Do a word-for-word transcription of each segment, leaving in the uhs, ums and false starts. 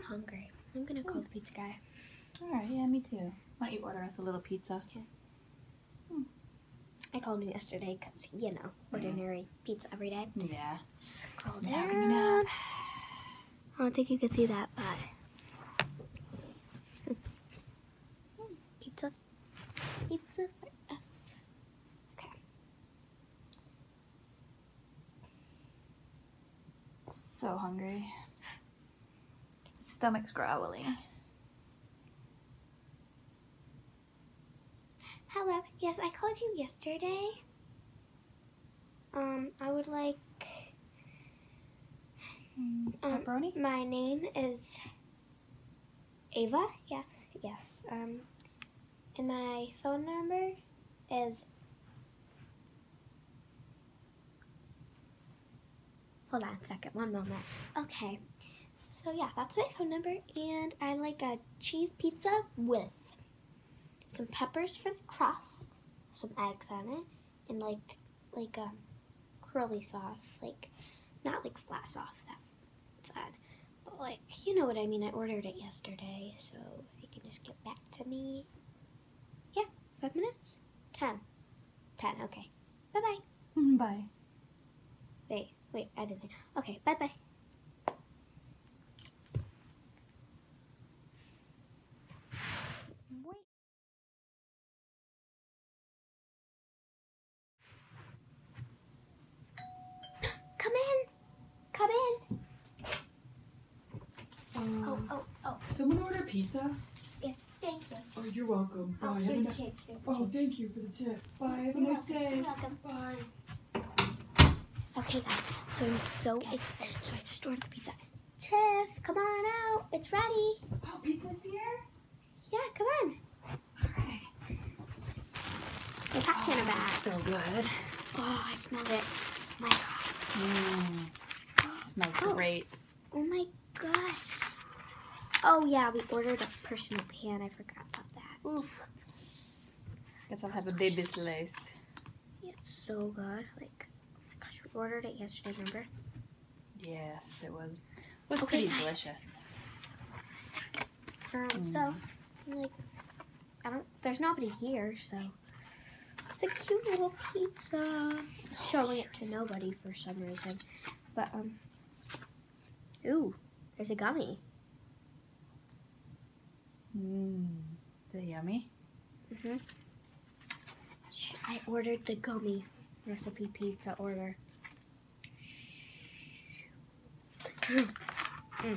hungry. I'm gonna call the pizza guy. All right, yeah, me too. Why don't you order us a little pizza? Okay. Hmm. I called him yesterday because, you know, ordinary mm. pizza every day. Yeah. Scroll down. down. I don't think you can see that, but... Pizza. Pizza for us. Okay. So hungry. Stomach's growling. Hello. Yes, I called you yesterday. Um, I would like... Pepperoni? Um, my name is Ava. Yes, yes. Um, and my phone number is... Hold on a second. One moment. Okay. So, yeah, that's my phone number. And I like a cheese pizza with some peppers for the crust, some eggs on it, and like like a curly sauce, like not like flat sauce that's sad, but like you know what I mean. I ordered it yesterday, so if you can just get back to me. Yeah, five minutes, ten, ten. Okay, bye bye. Bye. Wait, wait, I didn't. Okay, bye bye. Wait. Come in. Come in. Um, Oh, oh, oh. Someone order pizza? Yes, thank you. Oh, you're welcome. Oh, Bye. here's Have the a change. Here's the Oh, change. thank you for the tip. Bye. Have a You're nice welcome. day. You're welcome. Bye. Okay, guys. So I'm so excited. So I just ordered the pizza. Tiff, come on out. It's ready. Oh, pizza's here? Yeah, come on. Alright. They packed it in a bag. So good. Oh, I smell it. Oh my God. Mmm. Smells Oh. great. Oh my gosh. Oh yeah, we ordered a personal pan. I forgot about that. Oof. Guess I'll have a baby slice. Yeah, so good. Like, oh my gosh, we ordered it yesterday, remember? Yes, it was. It was Okay, pretty nice. delicious. Um, Mm. so, like, I don't, there's nobody here, so. It's a cute little pizza. Showing it to nobody for some reason. But, um, ooh, there's a gummy. Mmm. Is it yummy? Mm-hmm. I ordered the gummy recipe pizza order. mm.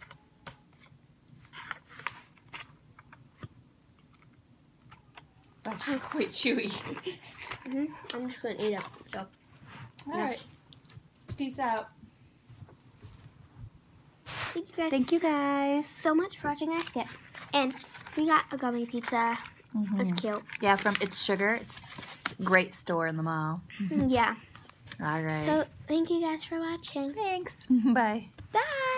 That's quite chewy. Mm-hmm. I'm just gonna eat it. So, Alright. Peace out. thank you guys. Thank you guys. so much for watching our skit. And we got a gummy pizza. Mm-hmm. It's cute. Yeah, from It's Sugar. It's a great store in the mall. Yeah. All right. So thank you guys for watching. Thanks. Bye. Bye.